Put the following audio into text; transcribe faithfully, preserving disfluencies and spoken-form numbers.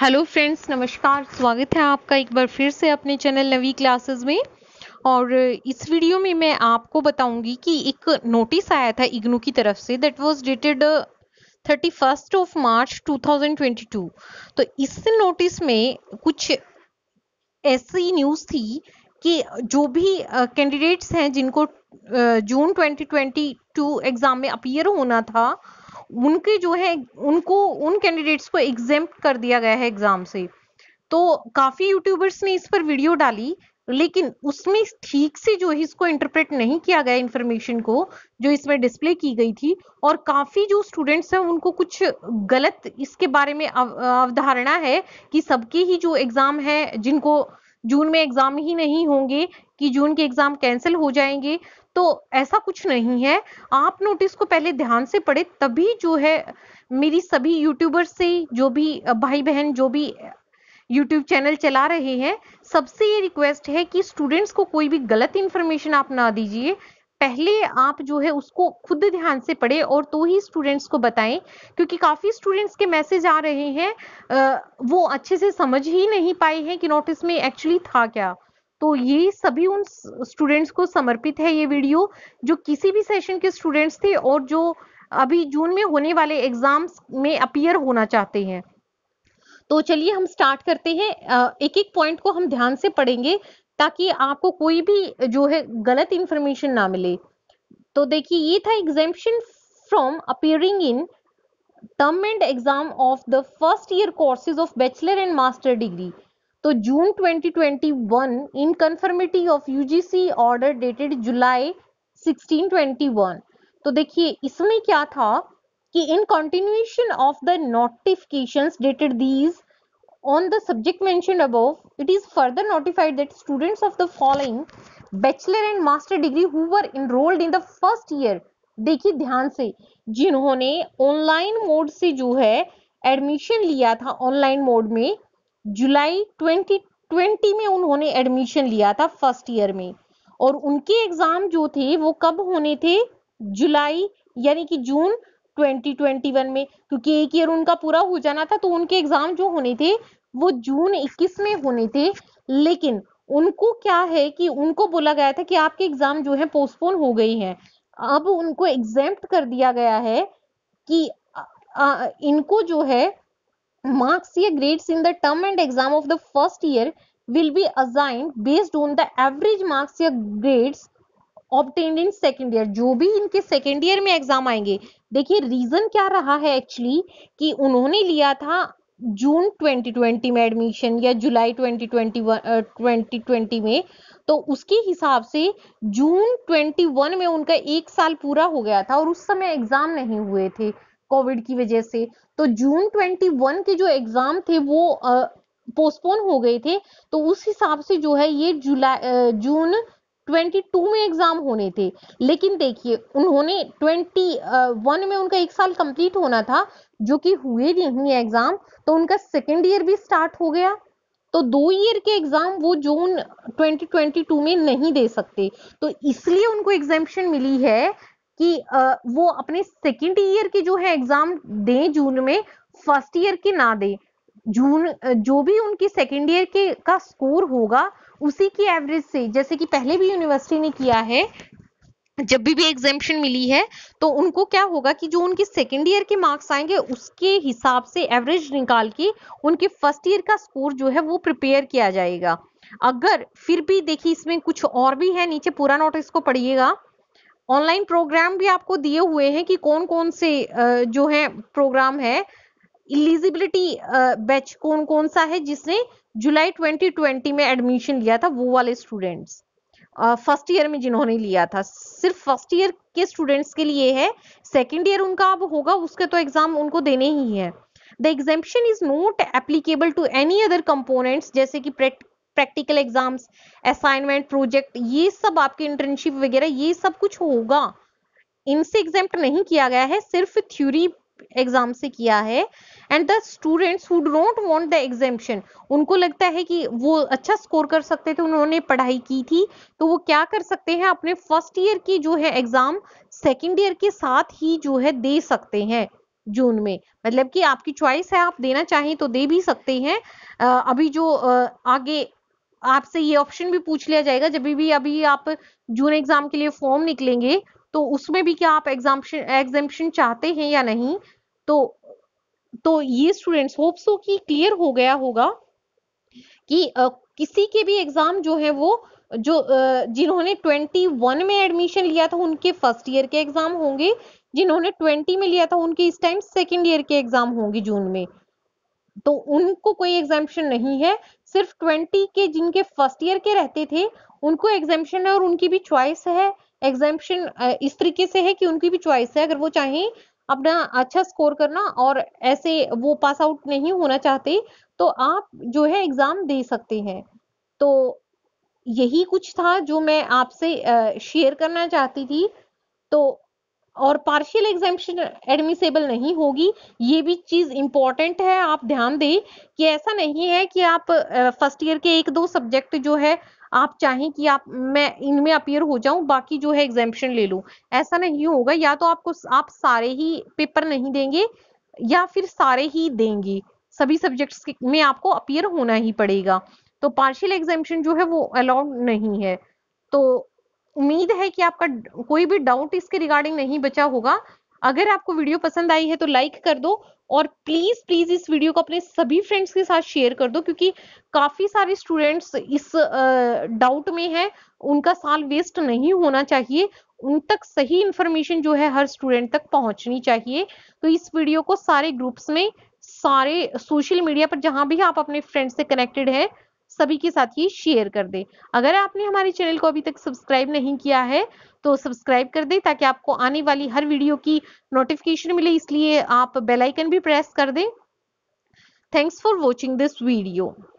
Hello friends, नमस्कार। स्वागत है आपका एक बार फिर से अपने चैनल नवी क्लासेस में। और इस वीडियो में मैं आपको बताऊंगी कि एक नोटिस आया था इग्नू की तरफ से, that was dated thirty first of March two thousand twenty two. तो इस नोटिस में कुछ ऐसी न्यूज़ थी कि जो भी कैंडिडेट्स हैं जिनको June twenty twenty two exam में अपीयर होना था, उनके जो है उनको उन कैंडिडेट्स को एग्जेम्प्ट कर दिया गया है एग्जाम से। तो काफी यूट्यूबर्स ने इस पर वीडियो डाली, लेकिन उसमें ठीक से जो है इसको इंटरप्रेट नहीं किया गया इंफॉर्मेशन को जो इसमें डिस्प्ले की गई थी। और काफी जो स्टूडेंट्स हैं उनको कुछ गलत इसके बारे में अव- अवधारणा है कि सबके ही जो एग्जाम है, जिनको जून में एग्जाम ही नहीं होंगे, कि जून के एग्जाम कैंसिल हो जाएंगे। तो ऐसा कुछ नहीं है। आप नोटिस को पहले ध्यान से पढ़े, तभी जो है मेरी सभी यूट्यूबर्स से, जो भी भाई बहन जो भी यूट्यूब चैनल चला रहे हैं, सबसे ये रिक्वेस्ट है कि स्टूडेंट्स को कोई भी गलत इन्फॉर्मेशन आप ना दीजिए। पहले आप जो है उसको खुद ध्यान से पढ़े और तो ही स्टूडेंट्स को बताएं, क्योंकि काफी स्टूडेंट्स के मैसेज आ रहे हैं, अ, वो अच्छे से समझ ही नहीं पाए हैं कि नोटिस में एक्चुअली था क्या। तो ये सभी उन स्टूडेंट्स को समर्पित है ये वीडियो, जो किसी भी सेशन के स्टूडेंट्स थे और जो अभी जून में होने वाले एग्जाम्स में अपीयर होना चाहते हैं। तो चलिए हम स्टार्ट करते हैं। एक एक पॉइंट को हम ध्यान से पढ़ेंगे ताकि आपको कोई भी जो है गलत इंफॉर्मेशन ना मिले। तो देखिए, ये था exemption from appearing in term end exam of the first year courses of bachelor and master degree. तो June twenty twenty one in conformity of UGC order dated July sixteen twenty one. तो देखिए इसमें क्या था कि in continuation of the notifications dated these on the subject mentioned above, it is further notified that students of the following bachelor and master degree who were enrolled in the first year, देखिए ध्यान से, जिन्होंने online mode से जो है admission लिया था, online mode में जुलाई ट्वेंटी ट्वेंटी में उन्होंने एडमिशन लिया था फर्स्ट ईयर में, और उनके एग्जाम जो थे वो कब होने थे? जुलाई यानी कि जून ट्वेंटी ट्वेंटी वन में, क्योंकि एक ईयर उनका पूरा हो जाना था, तो उनके एग्जाम जो होने थे वो जून इक्कीस में होने थे। लेकिन उनको क्या है कि उनको बोला गया था कि आपके एग्जाम जो है पोस्टपोन हो गई हैं। अब उनको एग्जेम्प्ट कर दिया गया है कि आ, आ, इनको जो है marks या grades in the term and exam of the first year will be assigned based on the average marks या grades obtained in second year। जो भी इनके सेकेंड ईयर में एग्जाम आएंगे, देखिए रीजन क्या रहा है एक्चुअली कि उन्होंने लिया था जून ट्वेंटी ट्वेंटी में एडमिशन या July twenty twenty one twenty twenty में, तो उसके हिसाब से जून ट्वेंटी वन में उनका एक साल पूरा हो गया था और उस समय एग्जाम नहीं हुए थे कोविड की वजह से। तो जून ट्वेंटी वन के जो एग्जाम थे वो पोस्टपोन हो गए थे, तो उस हिसाब से जो है ये जुलाई जून ट्वेंटी टू में एग्जाम होने थे। लेकिन देखिए उन्होंने ट्वेंटी वन में उनका एक साल कंप्लीट होना था, जो कि हुए नहीं एग्जाम, तो उनका सेकेंड ईयर भी स्टार्ट हो गया। तो दो ईयर के एग्जाम वो जून ट्वेंटी ट्वेंटी टू में नहीं दे सकते, तो इसलिए उनको एग्जेम्पशन मिली है कि आ, वो अपने सेकेंड ईयर के जो है एग्जाम दें जून में, फर्स्ट ईयर के ना दें। जून जो भी उनकी सेकेंड ईयर के का स्कोर होगा उसी की एवरेज से, जैसे कि पहले भी यूनिवर्सिटी ने किया है, जब भी भी एग्जेम्पशन मिली है तो उनको क्या होगा कि जो उनके सेकेंड ईयर के मार्क्स आएंगे उसके हिसाब से एवरेज निकाल के उनके फर्स्ट ईयर का स्कोर जो है वो प्रिपेयर किया जाएगा। अगर फिर भी देखिए इसमें कुछ और भी है, नीचे पूरा नोटिस को पढ़िएगा। ऑनलाइन प्रोग्राम भी आपको दिए हुए हैं कि कौन कौन से जो है प्रोग्राम है। इलिजिबिलिटी बैच कौन कौन सा है जिसने जुलाई ट्वेंटी ट्वेंटी में एडमिशन लिया था, वो वाले स्टूडेंट्स फर्स्ट ईयर में जिन्होंने लिया था, सिर्फ फर्स्ट ईयर के स्टूडेंट्स के लिए है। सेकेंड ईयर उनका अब होगा, उसके तो एग्जाम उनको देने ही है। The exemption is not applicable to any other components, जैसे कि प्रैक्टिकल एग्जाम्स, असाइनमेंट, प्रोजेक्ट, ये सब आपके इंटर्नशिप वगैरह ये सब कुछ होगा, इनसे एग्जेम्प्ट नहीं किया गया है, सिर्फ थ्योरी एग्जाम से किया है। And the students who don't want the exemption, उनको लगता है कि वो अच्छा स्कोर कर सकते थे, उन्होंने पढ़ाई की थी, तो वो क्या कर सकते हैं, अपने फर्स्ट ईयर की जो है एग्जाम सेकेंड ईयर के साथ ही जो है दे सकते हैं। जून में। मतलब कि आपकी चॉइस है, आप देना चाहें तो दे भी सकते हैं। अ, अभी जो अ, आगे आपसे ये ऑप्शन भी पूछ लिया जाएगा जब भी अभी आप जून एग्जाम के लिए फॉर्म निकलेंगे तो उसमें भी क्या आप एग्जाम्शन एग्जाम्शन चाहते हैं या नहीं। तो तो ये स्टूडेंट्स होप सो कि क्लियर हो गया होगा कि अ, किसी के भी एग्जाम जो है वो जो अ, जिन्होंने ट्वेंटी वन में एडमिशन लिया था उनके फर्स्ट ईयर के एग्जाम होंगे, जिन्होंने ट्वेंटी में लिया था उनके इस टाइम सेकेंड ईयर के एग्जाम होंगे जून में। तो उनको कोई एग्जाम्पशन नहीं है, सिर्फ ट्वेंटी के जिनके फर्स्ट ईयर के रहते थे उनको एग्जाम्पशन है और उनकी भी चॉइस है। एग्जाम्पशन इस तरीके से है कि उनकी भी चॉइस है, अगर वो चाहें अपना अच्छा स्कोर करना और ऐसे वो पास आउट नहीं होना चाहते तो आप जो है एग्जाम दे सकते हैं। तो यही कुछ था जो मैं आपसे शेयर करना चाहती थी। तो और पार्शियल एग्जाम्पशन एडमिसेबल नहीं होगी, ये भी चीज इंपॉर्टेंट है, आप ध्यान दें कि ऐसा नहीं है कि आप फर्स्ट ईयर के एक दो सब्जेक्ट जो है आप चाहें कि आप मैं इनमें अपीयर हो जाऊं बाकी जो है एग्जाम्पशन ले लूं, ऐसा नहीं होगा। या तो आपको आप सारे ही पेपर नहीं देंगे या फिर सारे ही देंगे, सभी सब्जेक्ट्स में आपको अपीयर होना ही पड़ेगा। तो पार्शियल एग्जाम्पशन जो है वो अलाउड नहीं है। तो उम्मीद है कि आपका कोई भी डाउट इसके रिगार्डिंग नहीं बचा होगा। अगर आपको वीडियो पसंद आई है तो लाइक कर दो और प्लीज प्लीज इस वीडियो को अपने सभी फ्रेंड्स के साथ शेयर कर दो, क्योंकि काफी सारे स्टूडेंट्स इस डाउट में है, उनका साल वेस्ट नहीं होना चाहिए, उन तक सही इंफॉर्मेशन जो है हर स्टूडेंट तक पहुंचनी चाहिए। तो इस वीडियो को सारे ग्रुप्स में, सारे सोशल मीडिया पर जहां भी आप अपने फ्रेंड्स से कनेक्टेड है सभी के साथ ये शेयर कर दे। अगर आपने हमारे चैनल को अभी तक सब्सक्राइब नहीं किया है तो सब्सक्राइब कर दे ताकि आपको आने वाली हर वीडियो की नोटिफिकेशन मिले, इसलिए आप बेल आइकन भी प्रेस कर दें। Thanks for watching this video.